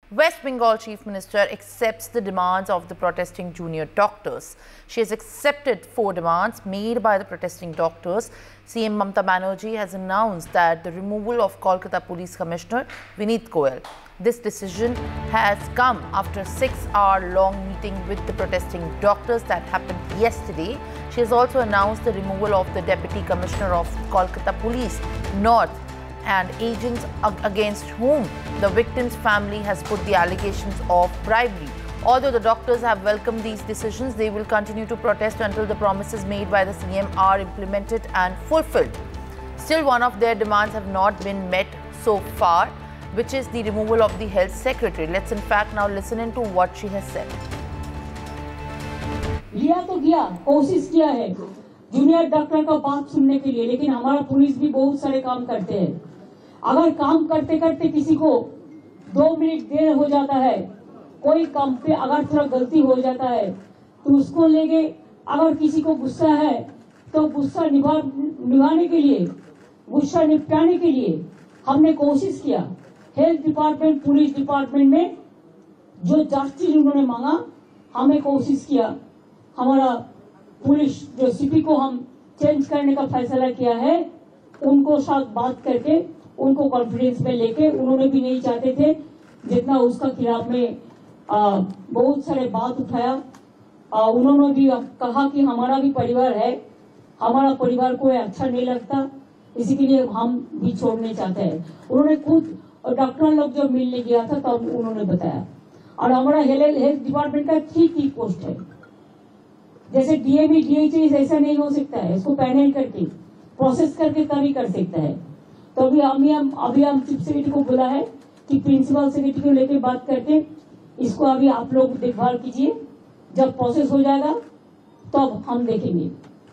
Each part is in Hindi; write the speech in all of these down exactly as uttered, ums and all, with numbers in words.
West Bengal Chief Minister accepts the demands of the protesting junior doctors. She has accepted four demands made by the protesting doctors. C M Mamata Banerjee has announced that the removal of Kolkata Police Commissioner Vineet Goyal. This decision has come after a six-hour-long meeting with the protesting doctors that happened yesterday. She has also announced the removal of the Deputy Commissioner of Kolkata Police North and agents against whom the victim's family has put the allegations of bribery. Although the doctors have welcomed these decisions, they will continue to protest until the promises made by the C M are implemented and fulfilled. Still, one of their demands have not been met so far, which is the removal of the health secretary. Let's in fact now listen into what she has said. लिया तो गया, कोशिश किया है जूनियर डॉक्टर का बात सुनने के लिए, लेकिन हमारा पुलिस भी बहुत सारे काम करते हैं। अगर काम करते करते किसी को दो मिनट देर हो जाता है, कोई काम पे अगर थोड़ा गलती हो जाता है तो उसको लेके अगर किसी को गुस्सा है तो गुस्सा निभा निभाने के लिए, गुस्सा निपटाने के लिए हमने कोशिश किया। हेल्थ डिपार्टमेंट, पुलिस डिपार्टमेंट में जो जस्टिस उन्होंने मांगा, हमें कोशिश किया। हमारा पुलिस जो सीपी को हम चेंज करने का फैसला किया है, उनको साथ बात करके उनको कॉन्फ्रेंस में लेके, उन्होंने भी नहीं चाहते थे जितना उसका खिलाफ में आ, बहुत सारे बात उठाया। आ, उन्होंने भी कहा कि हमारा भी परिवार है, हमारा परिवार को अच्छा नहीं लगता, इसी के लिए हम भी छोड़ने चाहते हैं। उन्होंने खुद डॉक्टर लोग जब मिलने गया था तब तो उन्होंने बताया। और हमारा हेल्थ डिपार्टमेंट का थ्री की पोस्ट है, जैसे डीएमई डीएचए ऐसा नहीं हो सकता है, इसको पैनल करके प्रोसेस करके तभी कर सकता है। तो अभी हम हम अभी हम चीफ सेक्रेटरी को बोला है कि प्रिंसिपल सेक्रेटरी को लेकर बात करके इसको अभी आप लोग देखभाल कीजिए, जब प्रोसेस हो जाएगा तब तो हम देखेंगे।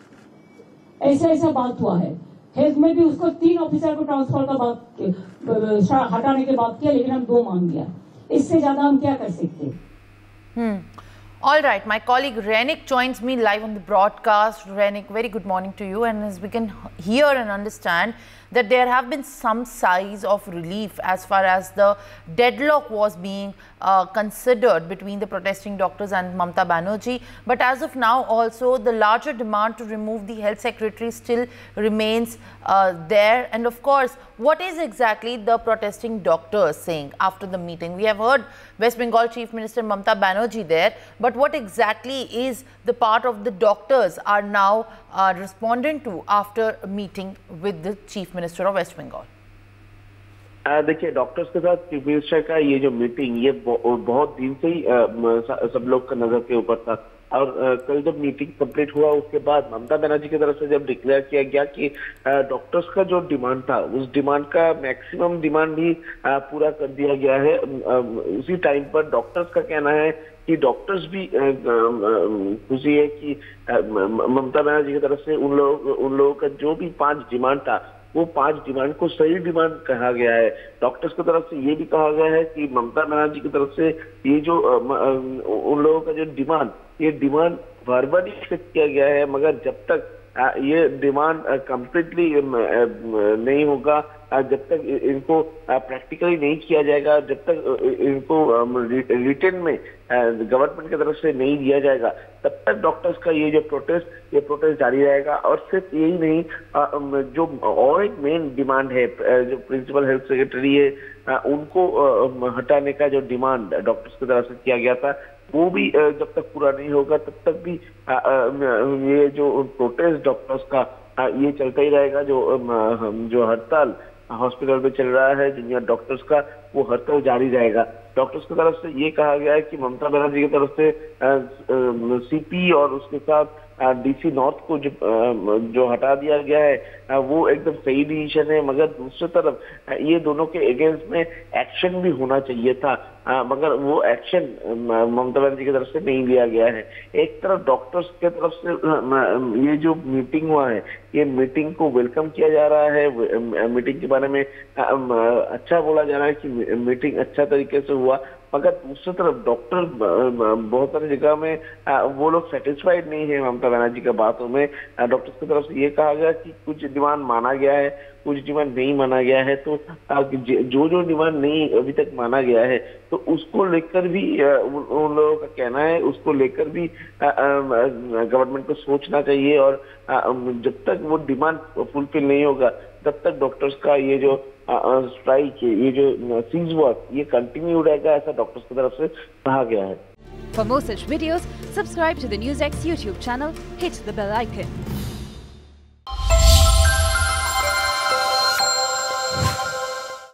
ऐसा ऐसा बात हुआ है। हेल्थ में भी उसको तीन ऑफिसर को ट्रांसफर का बात हटाने के बात किया, लेकिन हम दो मांग गया। इससे ज्यादा हम क्या कर सकते हैं? Hmm. All right, my colleague Renik joins me live on the broadcast. Renik, very good morning to you. And as we can hear and understand that there have been some signs of relief as far as the deadlock was being uh, considered between the protesting doctors and Mamata Banerjee. But as of now, also the larger demand to remove the health secretary still remains uh, there. And of course, what is exactly the protesting doctors saying after the meeting? We have heard West Bengal Chief Minister Mamata Banerjee there, but what exactly is the part of the doctors are now uh, responding to after a meeting with the Chief Minister of West Bengal? देखिए, डॉक्टर्स के साथ चीफ मिनिस्टर का ये जो मीटिंग, ये बहुत दिन से ही सब लोग का नजर के ऊपर था। और कल जब मीटिंग कंप्लीट हुआ उसके बाद ममता बनर्जी की तरफ से जब डिक्लेयर किया गया कि डॉक्टर्स का जो डिमांड था, उस डिमांड का मैक्सिमम डिमांड भी पूरा कर दिया गया है। उसी टाइम पर डॉक्टर्स का कहना है कि डॉक्टर्स भी खुशी है कि ममता बनर्जी की तरफ से उन लोग उन लोगों का जो भी पांच डिमांड था, वो पांच डिमांड को सही डिमांड कहा गया है। डॉक्टर्स की तरफ से ये भी कहा गया है कि ममता बनर्जी की तरफ से ये जो उन लोगों का जो डिमांड, ये डिमांड वर्बली एक्सेप्ट किया गया है, मगर जब तक ये डिमांड कंप्लीटली नहीं होगा, जब तक इनको प्रैक्टिकली नहीं किया जाएगा, जब तक इनको रिटर्न में गवर्नमेंट की तरफ से नहीं दिया जाएगा, तब तक डॉक्टर्स का ये जो प्रोटेस्ट ये प्रोटेस्ट जारी रहेगा। और सिर्फ यही नहीं, जो और एक मेन डिमांड है, जो प्रिंसिपल हेल्थ सेक्रेटरी है उनको हटाने का जो डिमांड डॉक्टर्स की तरफ से किया गया था, वो भी जब तक पूरा नहीं होगा तब तक भी ये जो प्रोटेस्ट डॉक्टर्स का ये चलता ही रहेगा। जो जो हड़ताल हॉस्पिटल में चल रहा है जूनियर डॉक्टर्स का, वो हड़ताल जारी रहेगा। डॉक्टर्स की तरफ से ये कहा गया है कि ममता बनर्जी की तरफ से सीपी और उसके साथ डीसी नॉर्थ को जो जो हटा दिया गया है, वो एकदम सही डिसीजन है, मगर दूसरी तरफ ये दोनों के अगेंस्ट में एक्शन भी होना चाहिए था, मगर वो एक्शन ममता बनर्जी की तरफ से नहीं लिया गया है। एक तरफ डॉक्टर्स की तरफ से ये जो मीटिंग हुआ है, ये मीटिंग को वेलकम किया जा रहा है, मीटिंग के बारे में अच्छा बोला जा रहा है कि मीटिंग अच्छा तरीके से हुआ, मगर दूसरी तरफ डॉक्टर बहुत सारी जगह में वो लोग सेटिस्फाइड नहीं है ममता बनर्जी की बातों में। डॉक्टर्स की तरफ से ये कहा गया कि कुछ डिमांड माना गया है, कुछ डिमांड नहीं माना गया है। तो जो जो डिमांड नहीं अभी तक माना गया है तो उसको लेकर भी उन लोगों का कहना है, उसको लेकर भी गवर्नमेंट को सोचना चाहिए। और जब तक वो डिमांड फुलफिल नहीं होगा तब तक डॉक्टर्स का ये जो स्ट्राइक है, ये जो सीज वर्क, ये कंटिन्यू रहेगा, ऐसा डॉक्टर्स की तरफ से कहा गया है। For more such videos, subscribe to the NewsX YouTube channel, hit the bell icon.